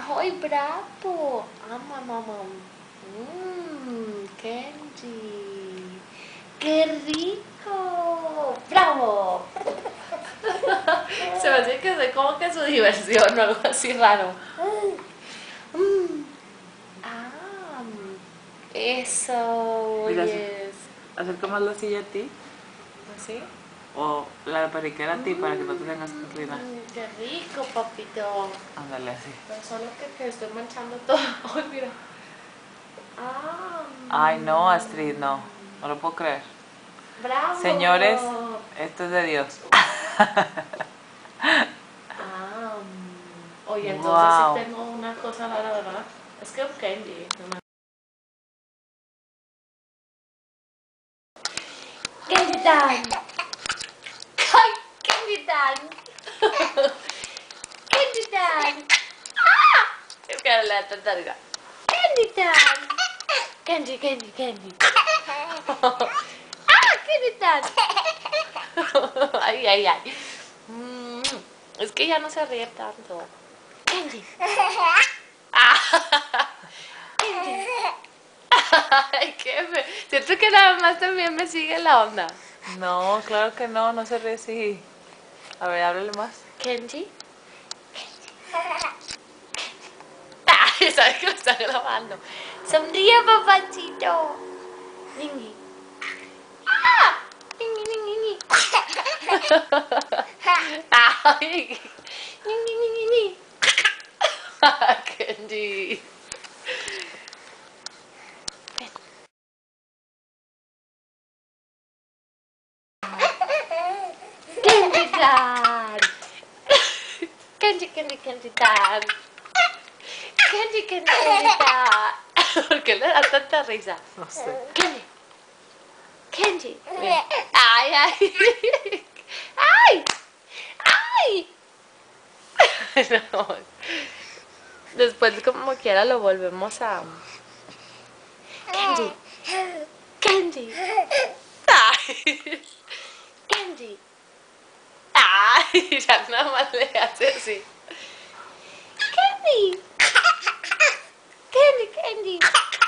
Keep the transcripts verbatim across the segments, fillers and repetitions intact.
¡Ay, bravo! ¡Ama, mamá! Mmm, Kenji. ¡Qué rico! ¡Bravo! Se me hace que soy como que su diversión o algo así raro. Mm. Ah, eso, Mira, yes. acerca más la silla a ti ¿Así? o la periquera a ti para que no te tengas que inclinar. Mm, ¡Qué rico, papito! Ándale así. Pero solo que, que estoy manchando todo. ¡Ay, mira! Ah, Ay, no, Astrid, no. No lo puedo creer. ¡bravo! Señores, esto es de Dios. Ah, oye, entonces Wow. sí tengo una cosa rara, ¿verdad? Es que un candy. No me... Candy time. ¡Ay, candy time! Candy time. ¡Ah! Es que le da tanta risa. Candy time. Candy, candy, candy. ¡Ah, candy time! Ay, ay, ay. Mm, es que ya no se ríe tanto. Candy. Ah. Candy. Ay, qué fe. Siento que nada más también me sigue la onda. No, claro que no, no se ríe así. A ver, háblale más. Kenji. Ay, sabes que lo está grabando. Sonríe, papacito. Niñi. ¡Ah! Niñi, niñi, niñi. Ay. Niñi, niñi, niñi. Kenji. Kenji Dan. Kenji, Kenji, Kenji Dan. Kenji, Kenji, Kenji Dan. ¿Por qué le da tanta risa? No sé. Kenji. Kenji. Mira. Ay, ay. Ay. Ay. No. Después como quiera lo volvemos a... Kenji. Kenji. Ay. Kenji. Ay, ya nada más le hace así. Kenji. Kenji, Kenji.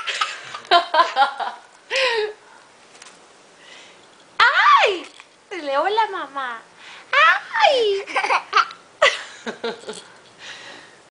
¡Ay! Le hola, mamá. ¡Ay!